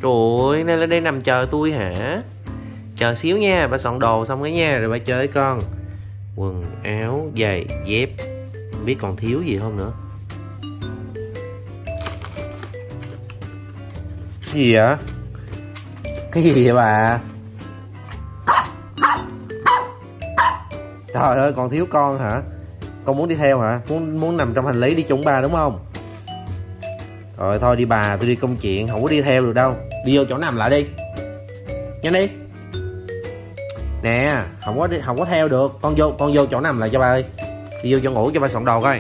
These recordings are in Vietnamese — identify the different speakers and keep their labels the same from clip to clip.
Speaker 1: Trời ơi, nay lên đây nằm chờ tôi hả? Chờ xíu nha, ba soạn đồ xong cái nha, rồi ba chơi với con. Quần áo, giày, dép. Không biết còn thiếu gì không nữa. Cái gì vậy? Cái gì vậy bà? Trời ơi, còn thiếu con hả? Con muốn đi theo hả? Muốn nằm trong hành lý đi chung ba đúng không? Rồi thôi đi bà, tôi đi công chuyện, không có đi theo được đâu. Đi vô chỗ nằm lại đi. Nhanh đi. Nè, không có theo được. Con vô chỗ nằm lại cho ba ơi. Đi vô chỗ ngủ cho ba soạn đồ coi.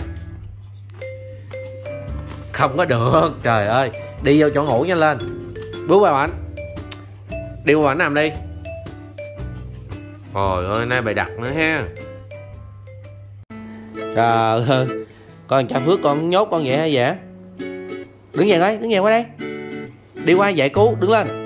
Speaker 1: Không có được, trời ơi. Đi vô chỗ ngủ nhanh lên. Bước vào ảnh. Đi vào ảnh nằm đi. Trời ơi, nay bày đặt nữa ha. Trời ơi. Con cha Phước con nhốt con vậy hay vậy? Đứng dậy coi, đứng dậy qua đây. Đi qua dậy cứu, đứng lên.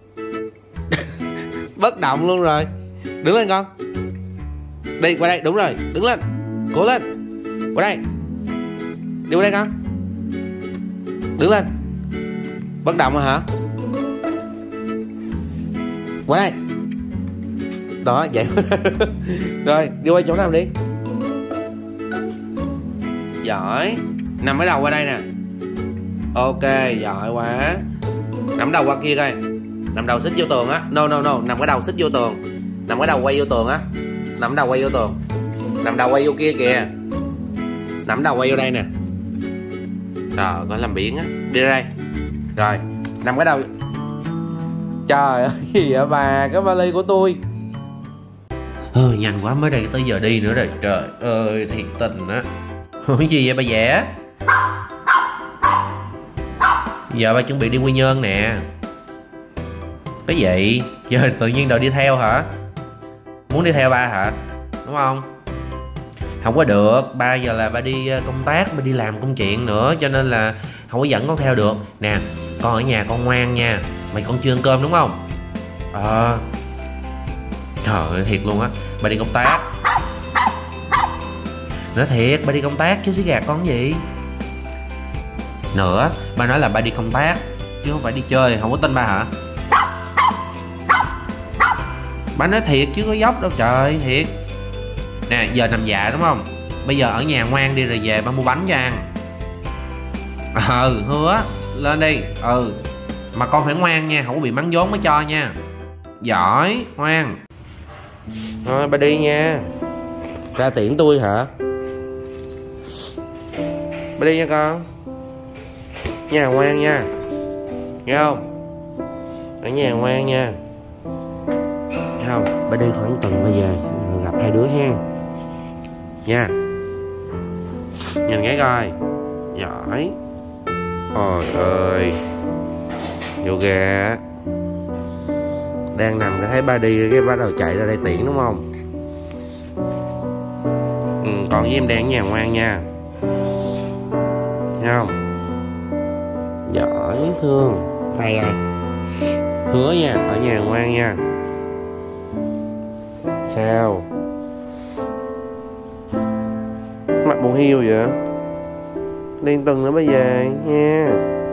Speaker 1: Bất động luôn rồi. Đứng lên con. Đi qua đây, đúng rồi, đứng lên. Cố lên. Qua đây. Đi qua đây con. Đứng lên. Bất động rồi hả? Qua đây. Đó, vậy. Rồi, đi qua chỗ nào đi. Giỏi. Nằm ở đầu qua đây nè. Ok, giỏi quá. Nằm đầu qua kia coi. Nằm đầu xích vô tường á. No, nằm cái đầu xích vô tường. Nằm cái đầu quay vô tường á. Nằm đầu quay vô tường. Nằm đầu quay vô kia kìa. Nằm đầu quay vô đây nè. Trời, có làm biển á. Đi ra đây. Rồi, nằm cái đầu. Trời ơi, gì vậy bà? Cái vali của tôi. Nhanh quá, mới đây tới giờ đi nữa rồi. Trời ơi, thiệt tình á. Cái gì vậy bà vẽ? Giờ ba chuẩn bị đi Quy Nhơn nè. Cái gì? Giờ tự nhiên đòi đi theo hả? Muốn đi theo ba hả? Đúng không? Không có được. Ba giờ là ba đi công tác, ba đi làm công chuyện nữa, cho nên là không có dẫn con theo được. Nè, con ở nhà con ngoan nha. Mày con chưa ăn cơm đúng không? Trời ơi, thiệt luôn á. Ba đi công tác. Nói thiệt, ba đi công tác chứ xí gạt con gì. Nữa, ba nói là ba đi công tác chứ không phải đi chơi. Không có tin ba hả? Ba nói thiệt chứ có dốc đâu trời, thiệt. Nè, giờ nằm dạ đúng không? Bây giờ ở nhà ngoan đi rồi về ba mua bánh cho ăn. Hứa. Lên đi. Mà con phải ngoan nha, không có bị mắng vốn mới cho nha. Giỏi, ngoan. Thôi ba đi nha. Ra tiễn tôi hả? Ba đi nha con. Nhà ngoan nha. Nghe không? Ở nhà ngoan nha. Nghe không? Ba đi khoảng tuần bây giờ rồi gặp hai đứa ha. Nha. Nhìn cái coi. Giỏi. Ôi ơi. Vô gà. Đang nằm cái thấy ba đi cái bắt đầu chạy ra đây tiễn đúng không? Còn với em đang ở nhà ngoan nha. Nghe không? Giỏi thương. Hay à. Hứa nha, ở nhà ngoan nha. Sao? Mặt buồn hiu vậy? Liên tuần nữa bây giờ nha.